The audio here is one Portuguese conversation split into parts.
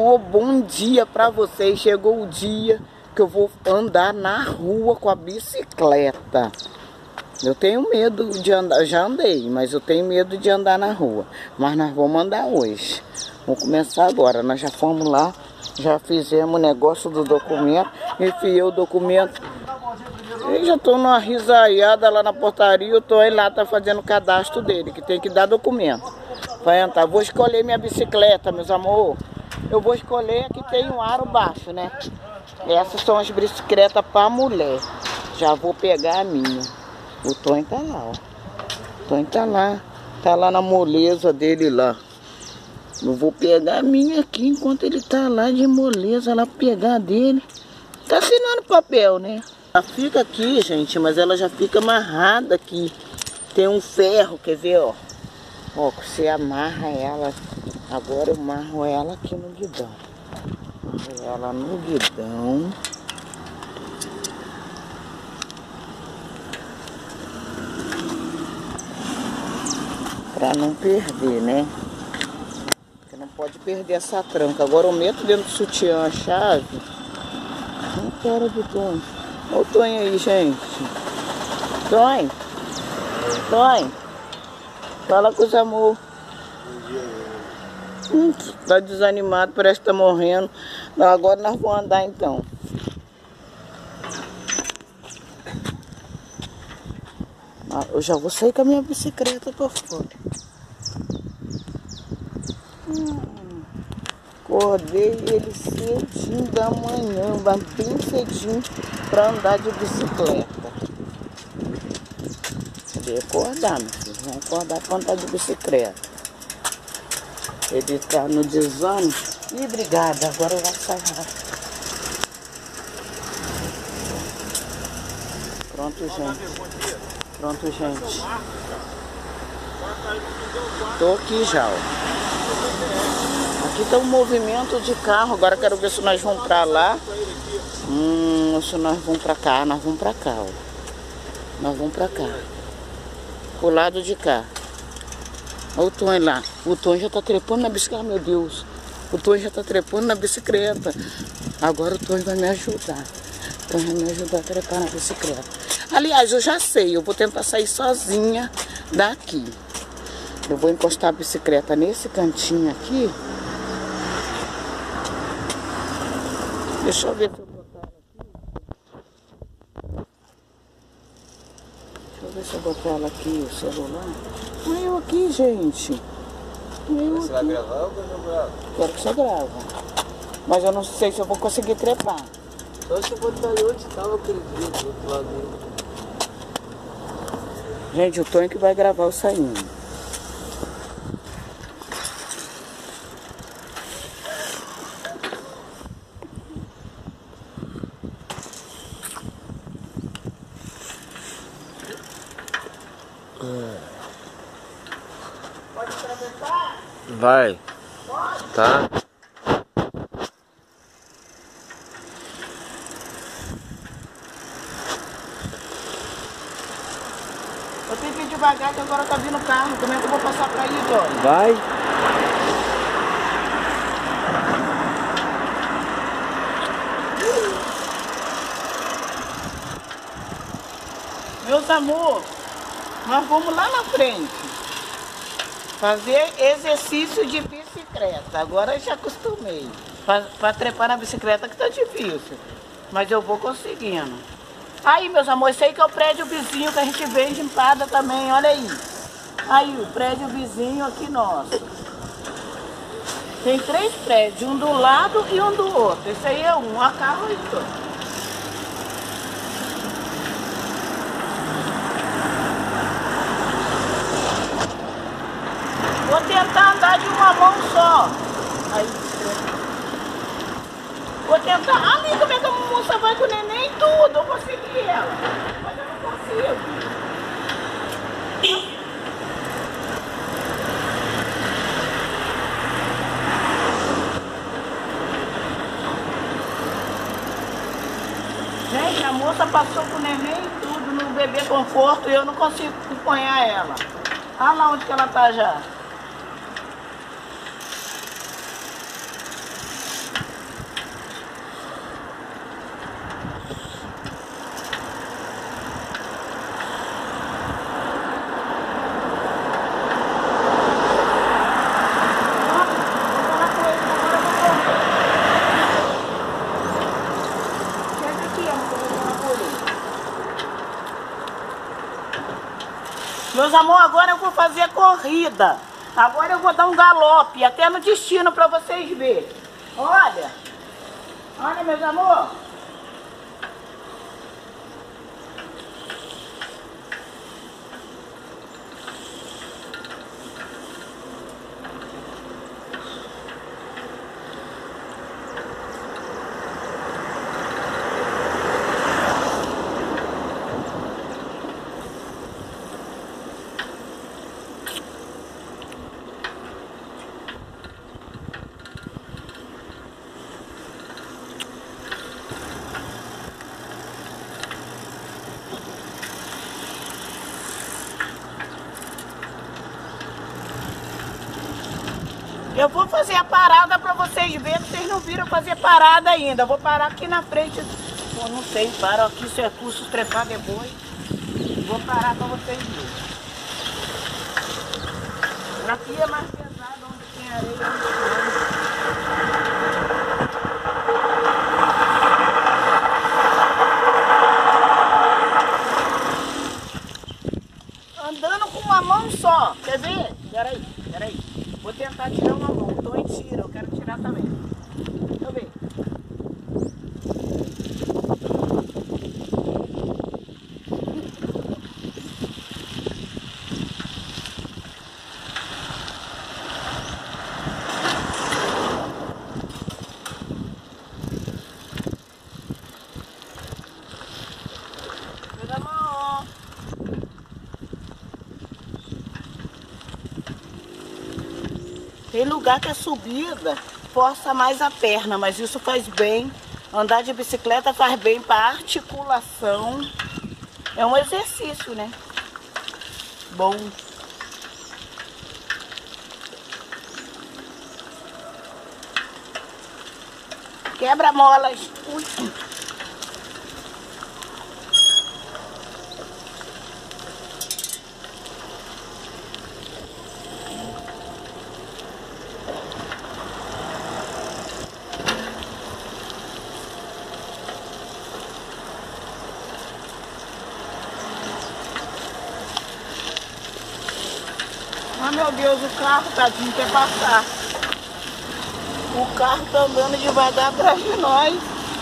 amor, bom dia pra vocês. Chegou o dia que eu vou andar na rua com a bicicleta. Eu tenho medo de andar, já andei, mas eu tenho medo de andar na rua. Mas nós vamos andar hoje. Vamos começar agora. Nós já fomos lá, já fizemos o negócio do documento. Enfiei o documento. Eu já tô numa risaiada lá na portaria. Eu tô aí lá, tá fazendo o cadastro dele, que tem que dar documento. Vai entrar. Vou escolher minha bicicleta, meus amor. Eu vou escolher a que tem um aro baixo, né? Essas são as bicicletas para mulher. Já vou pegar a minha. O Tonho tá lá, ó. O Tonho tá lá. Tá lá na moleza dele lá. Eu vou pegar a minha aqui enquanto ele tá lá de moleza, lá pegar a dele. Tá assinando papel, né? Ela fica aqui, gente, mas ela já fica amarrada aqui. Tem um ferro, quer ver, ó. Ó, você amarra ela. Agora eu amarro ela aqui no guidão. Amarro ela no guidão. Pra não perder, né? Porque não pode perder essa tranca. Agora eu meto dentro do sutiã a chave. Não quero do Tonho. Olha o Tonho aí, gente. Tonho. Tonho. Fala com os amor. Tá desanimado, parece que tá morrendo. Não, agora nós vamos andar então. Eu já vou sair com a minha bicicleta pra fora. Acordei ele cedinho da manhã, bem cedinho, pra andar de bicicleta. Vou acordar, meu filho. Vamos acordar pra andar de bicicleta. Ele tá no desânimo. Ih, obrigada. Agora vai sair rápido. Pronto, gente. Pronto, gente. Tô aqui já, ó. Aqui tá um movimento de carro. Agora quero ver se nós vamos pra lá. Se nós vamos pra cá. Nós vamos pra cá, ó. Nós vamos pra cá. Pro lado de cá. Olha o Tonho lá. O Tonho já tá trepando na bicicleta. Meu Deus. O Tonho já tá trepando na bicicleta. Agora o Tonho vai me ajudar. O Tonho vai me ajudar a trepar na bicicleta. Aliás, eu já sei. Eu vou tentar sair sozinha daqui. Eu vou encostar a bicicleta nesse cantinho aqui. Deixa eu ver se eu botar ela aqui. Deixa eu ver se eu botar ela aqui, o celular. Não é eu aqui, gente. Você vai gravar ou vai gravar? Quero que você grava. Mas eu não sei se eu vou conseguir trepar. Só se eu botar ali onde estava aquele dia, do outro lado dele. Gente, o Tonho que vai gravar o saindo. Pode atravessar? Vai. Pode? Tá. Eu tenho que ir devagar que agora tá vindo o carro. Como é que eu vou passar pra aí, Tonho? Vai. Meus amor, nós vamos lá na frente fazer exercício de bicicleta. Agora eu já acostumei. Para trepar na bicicleta que tá difícil. Mas eu vou conseguindo. Aí, meus amores, esse aí que é o prédio vizinho que a gente vende empada também, olha aí. Aí, o prédio vizinho aqui nosso. Tem 3 prédios, um do lado e um do outro. Esse aí é um, a carro e tudo. Vou tentar andar de uma mão só. Aí, vou tentar. Ali, como é que a moça vai com o neném e tudo? Eu consegui ela. Mas eu não consigo. Gente, a moça passou com o neném e tudo no bebê conforto e eu não consigo acompanhar ela. Olha lá onde que ela tá já. Meus amores, agora eu vou fazer corrida. Agora eu vou dar um galope até no destino para vocês verem. Olha. Olha, meus amores. Eu vou fazer a parada para vocês verem, vocês não viram fazer parada ainda. Eu vou parar aqui na frente. Pô, não sei, paro aqui, se é curso trepar depois. Vou parar para vocês verem. Aqui é mais pesado, onde tem areia. Andando com uma mão só, quer ver? Peraí. Vou tentar tirar uma mão. Tô em tiro, eu quero tirar também. Deixa eu ver. Meu amor. Tem lugar que a subida força mais a perna, mas isso faz bem. Andar de bicicleta faz bem para a articulação. É um exercício, né? Bom. Quebra molas. Ui. Ah, meu Deus, o carro, tadinho, quer passar. O carro tá andando devagar atrás de nós.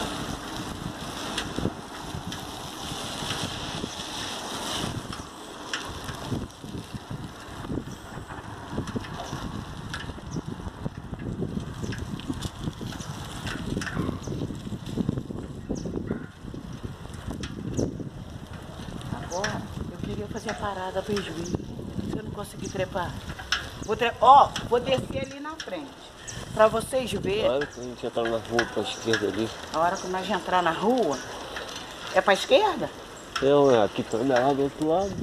Agora, eu queria fazer a parada para eles verem. Se eu não conseguir trepar. Vou descer ali na frente. Pra vocês verem. A hora que a gente entrar na rua pra esquerda ali. A hora que nós entrar na rua. É pra esquerda? Não, aqui tá lá do outro lado.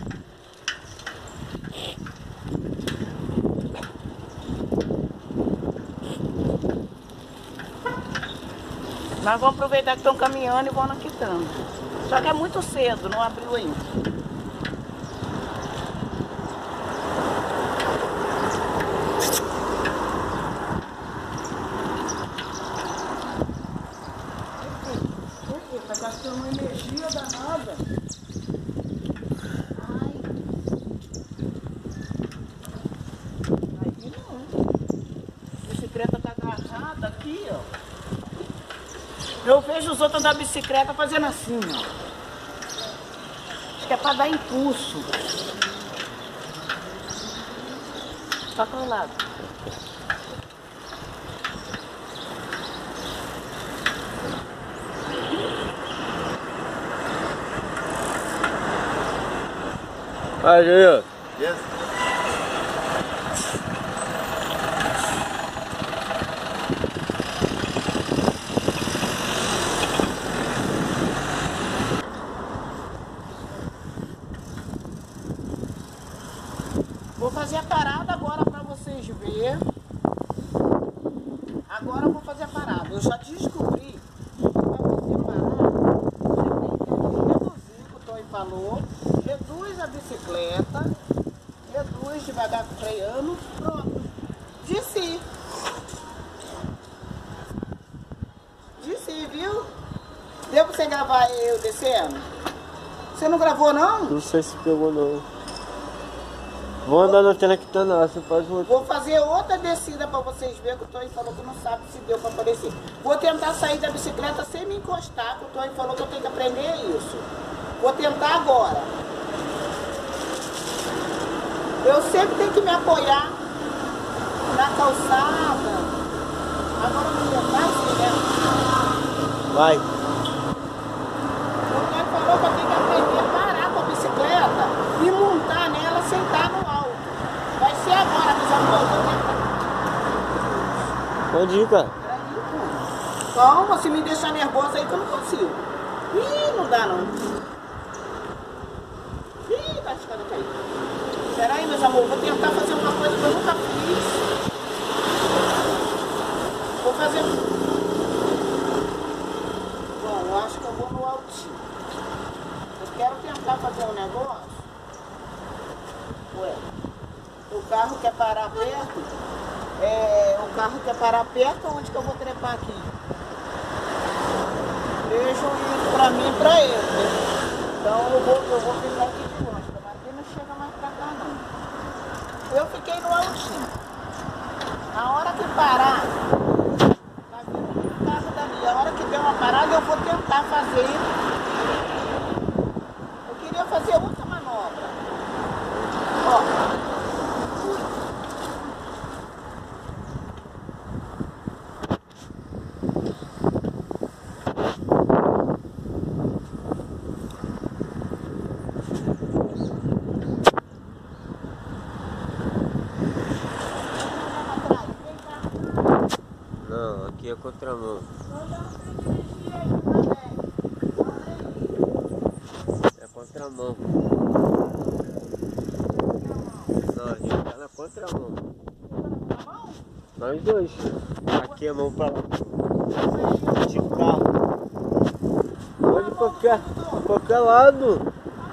Nós vamos aproveitar que estão caminhando e vão quitando. Só que é muito cedo, não abriu ainda. Tá gastando uma energia danada. Ai. Aí não. A bicicleta tá agarrada aqui, ó. Eu vejo os outros andar de bicicleta fazendo assim, ó. Acho que é pra dar impulso. Só para o lado. Aí, ó. Yes. Vou fazer a parada agora para vocês verem. Agora eu vou fazer a parada. Eu já descobri que para você parar, você tem que reduzir, o Tony falou. Reduz a bicicleta, reduz devagar freando, pronto. Desci. Desci, viu? Deu pra você gravar eu descendo? Você não gravou não? Não sei se pegou não. Vou andar na tela que tá lá, você faz outra. Vou fazer outra descida pra vocês verem que o Tonho falou que não sabe se deu pra aparecer. Vou tentar sair da bicicleta sem me encostar, que o Tonho falou que eu tenho que aprender isso. Vou tentar agora. Eu sempre tenho que me apoiar na calçada. Agora eu vou tentar assim, né? Vai. O Tonho falou que eu tenho que aprender a parar com a bicicleta e montar nela sem estar no alto. Vai ser agora, meus amores. Pode ir, cara. Peraí, pô. Calma, se me deixar nervosa aí que eu não consigo. Ih, não dá não. Ih, tá escada cair. Peraí, meus amores, vou tentar fazer uma coisa que eu nunca fiz. Vou fazer... Bom, eu acho que eu vou no altinho. Eu quero tentar fazer um negócio. Ué, o carro quer parar perto? O carro quer parar perto, onde que eu vou trepar aqui? Prejuízo pra mim e pra ele, né? Então eu vou ficar aqui de longe, mas aqui não chega mais pra cá não. Eu fiquei no altinho. Na hora que parar, vai vir um carro dali. A hora que der uma parada eu vou tentar fazer. Eu queria fazer outra manobra. Ó. Não, aqui é contramão. É contramão. Não, a gente tá na contramão. Nós dois. Aqui é a mão pra lá. De carro. Pode ir pra qualquer lado.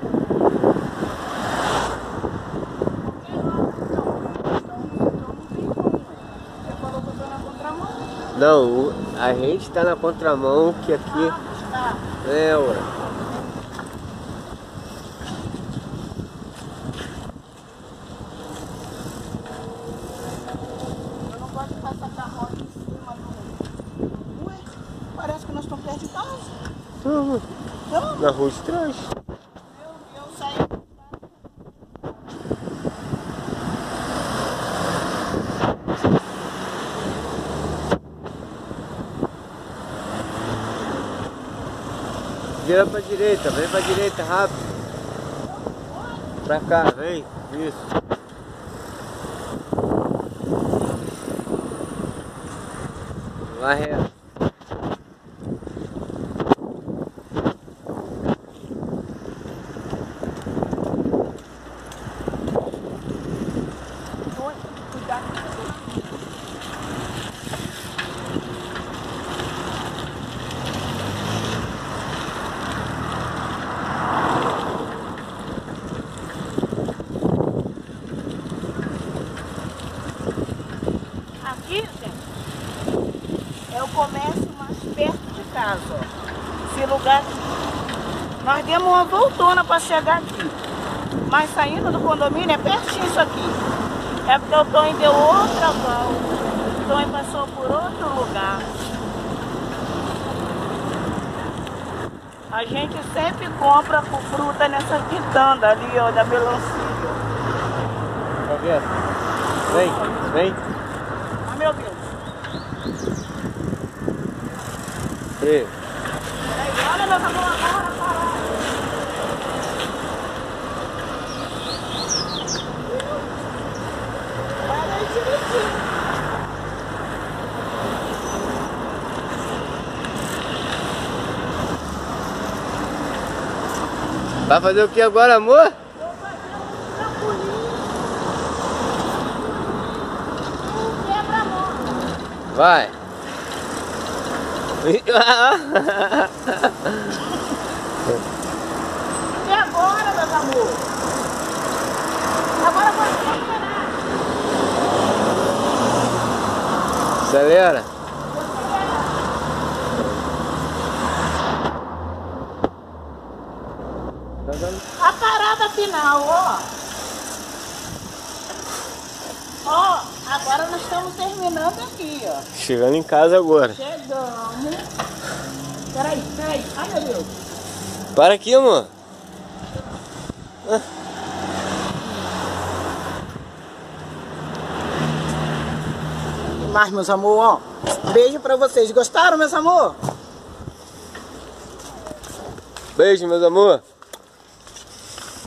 Não, a gente tá na contramão, que aqui é, ué. Eu não gosto de passar carro aqui em cima do... Ué, parece que nós estamos perto de casa. Uhum. Não, Na rua de trás. eu saí... Vira pra direita, vem pra direita, rápido. Pra cá, vem. Isso. Vai reto. Aqui, gente, é o comércio mais perto de casa, ó. Esse lugar, nós demos uma voltona para chegar aqui. Mas saindo do condomínio é pertinho isso aqui. É porque o Tonho deu outra volta. O Tonho passou por outro lugar. A gente sempre compra com fruta nessa quitanda ali, ó, da melancia. Tá vendo? Vem, vem. Ah, meu Deus. Freio. Peraí, olha meu amor agora, parado. Olha aí direitinho. Vai fazer o que agora, amor? Vou fazer um trampolim. Um quebra-mola. Vai. E agora, meus amores? Agora você acelerar. Acelera. Tá dando. A parada final, ó. Agora nós estamos terminando aqui, ó. Chegando em casa agora. Chegamos. Peraí. Ai, meu Deus. Para aqui, amor. Mas, meus amor, ó. Beijo pra vocês. Gostaram, meus amor? Beijo, meus amor.